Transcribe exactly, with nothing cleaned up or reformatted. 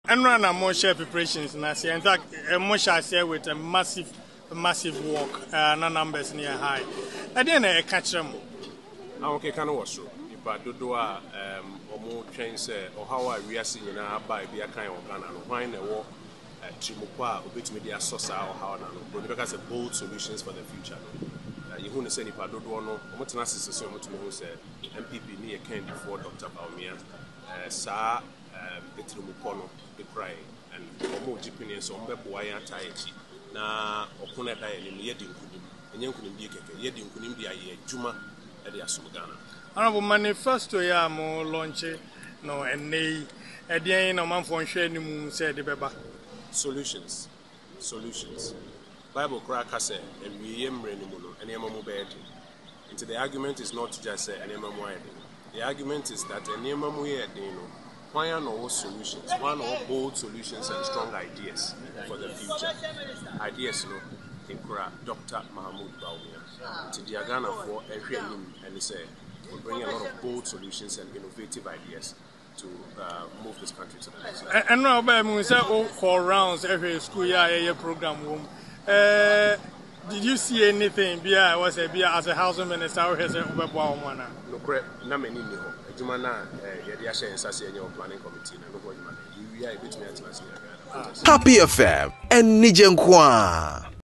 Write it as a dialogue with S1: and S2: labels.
S1: And run a more share preparations, and I say, in fact, a more share share with a massive, a massive walk, uh, no numbers near high. I didn't catch them.
S2: Okay, can also. But do do um or more trains or how we are seeing now by be a kind of Ghana. Why in the war? Chimukwa, obit media source or how now. Because of bold solutions for the future. You who say if I don't know, what an assistant to say N P P near Candy for Doctor Baumia, Sa Betrimukono, the cry, and more opinions on Beboya Taichi. Na Okuna Diane, Yedin Kunim, and young Kunim, Yedin Kunim, the Juma at the Asumagana.
S1: Honorable manifesto ya mo launch no and nay at the end of month for sharing said the Beba.
S2: Solutions, solutions. Bible cracker say, and we am renemuno, and Yamamu bed. Into the argument is not just say, and Yamamu. The argument is that an Yamamu dino, why are no solutions? One or bold solutions and strong ideas for the future. Ideas, no, in Kura, Doctor Mahmoud Baumia. To the Ghana for every him and he say, will bring a lot of bold solutions and innovative ideas to uh, move this country to the next level.
S1: And now, we say all four rounds every school year program room. Uh, did you see anything? Bia was a Bia as a housing minister or has a Ubabwana?
S2: No, correct. No, many no. Jumana, Yadiasha and Sassi and your planning committee. No, you are a bit more.
S3: Happy F M and Nijenkwa.